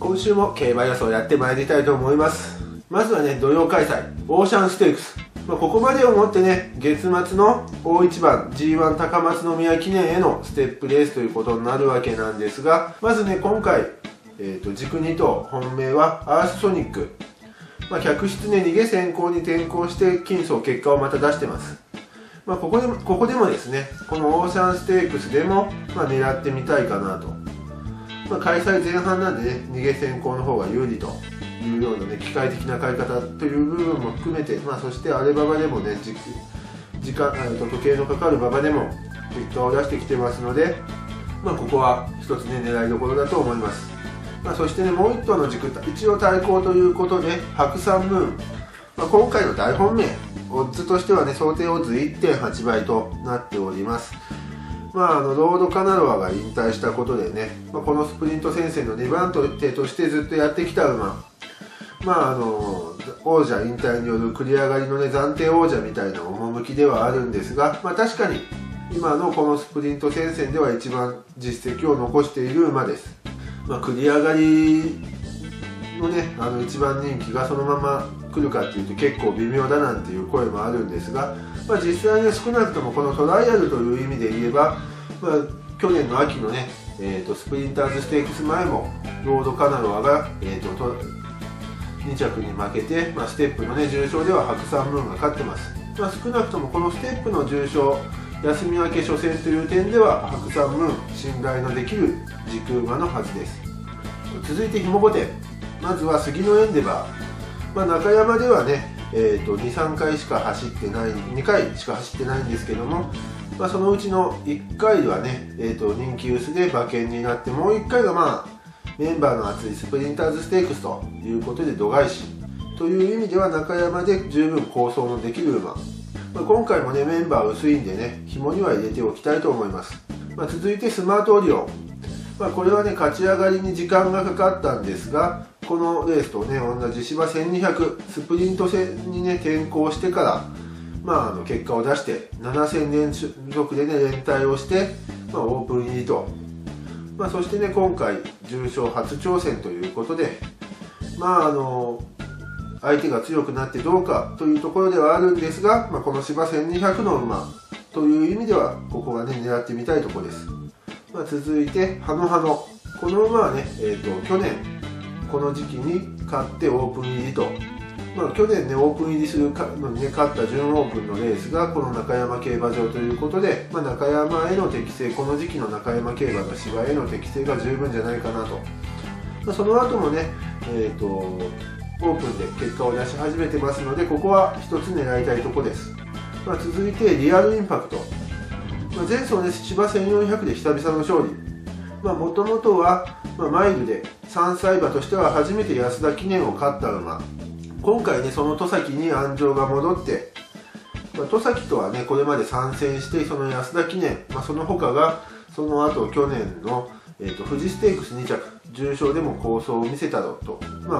今週も競馬予想やってまいりたいと思います。まずはね、土曜開催オーシャンステークス、ここまでをもってね、月末の大一番 G1 高松宮記念へのステップレースということになるわけなんですが、まずね、今回、軸2頭本命はアースソニック、客室ね逃げ先行に転向して金走結果をまた出してます。ここでもですね、このオーシャンステークスでも、狙ってみたいかなと。開催前半なんでね、逃げ先行の方が有利というようなね、機械的な買い方という部分も含めて、そしてアレババでもね、時計のかかる馬場でも結果を出してきてますので、ここは一つね、狙いどころだと思います。そしてね、もう1頭の軸、一応対抗ということで、白山ムーン、今回の大本命、オッズとしてはね、想定オッズ 1.8 倍となっております。ロードカナロアが引退したことでね、このスプリント戦線の2番手としてずっとやってきた馬、王者引退による繰り上がりのね、暫定王者みたいな趣ではあるんですが、確かに今のこのスプリント戦線では一番実績を残している馬です。繰り上がりのね、一番人気がそのまま来るかっていうと結構微妙だなんていう声もあるんですが、実際に少なくともこのトライアルという意味で言えば、去年の秋のね、スプリンターズステークス前もロードカナロアが、2着に負けて、ステップのね、重賞では白山ムーンが勝ってます。少なくともこのステップの重賞休み明け初戦という点では白山ムーン信頼のできる軸馬のはずです。続いてひも5点、まずは杉のエンデバー、中山ではね、2回しか走ってない2回しか走ってないんですけども、そのうちの1回はね、人気薄で馬券になって、もう1回がメンバーの厚いスプリンターズステークスということで度外視という意味では中山で十分構想のできる馬、今回もね、メンバー薄いんでね、紐には入れておきたいと思います。続いてスマートオリオン、これはね、勝ち上がりに時間がかかったんですが、このレースとね、同じ芝1200スプリント戦にね、転向してから、結果を出して7戦連続でね、連帯をして、オープン入りと、そしてね、今回重賞初挑戦ということで、相手が強くなってどうかというところではあるんですが、この芝1200の馬という意味ではここはね、狙ってみたいところです。続いてハノハノ、この馬はね、去年この時期に勝ってオープン入りと、去年ね、オープン入りするのにね、勝った準オープンのレースがこの中山競馬場ということで、中山への適性、この時期の中山競馬の芝への適性が十分じゃないかなと。その後もね、オープンで結果を出し始めてますので、ここは一つ狙いたいところです。続いてリアルインパクト、前走ね、芝1400で久々の勝利、もともとは、マイルで3歳馬としては初めて安田記念を勝った馬、今回ね、その戸崎に安城が戻って、戸崎とはね、これまで参戦して、その安田記念、その他がその後去年の、富士ステークス2着重賞でも好走を見せたろうと、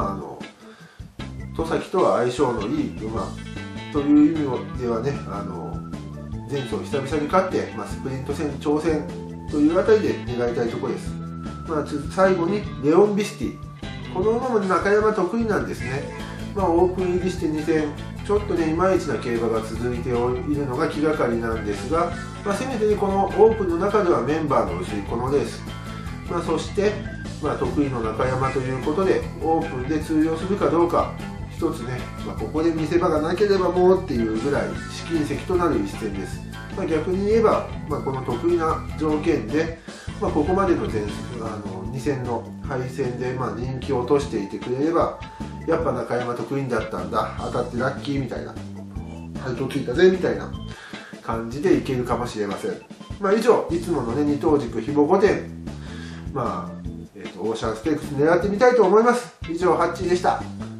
戸崎とは相性のいい馬という意味ではね、前走久々に勝って、スプリント戦挑戦というあたりで狙いたいところです。最後にレオンビスティ、この馬も中山得意なんですね。オープン入りして2戦、ちょっとね、いまいちな競馬が続いているのが気がかりなんですが、せめてね、このオープンの中ではメンバーの薄いこのレース、そして、得意の中山ということでオープンで通用するかどうか、一つね、ここで見せ場がなければもうっていうぐらい試金石となる一戦です。逆に言えば、この得意な条件で、ここまでの2戦の敗戦で人気を落としていてくれれば、やっぱ中山得意だったんだ、当たってラッキーみたいな、配当ついたぜみたいな感じでいけるかもしれません。以上、いつものね、2等軸ひも5点、オーシャンステークス狙ってみたいと思います。以上、ハッチーでした。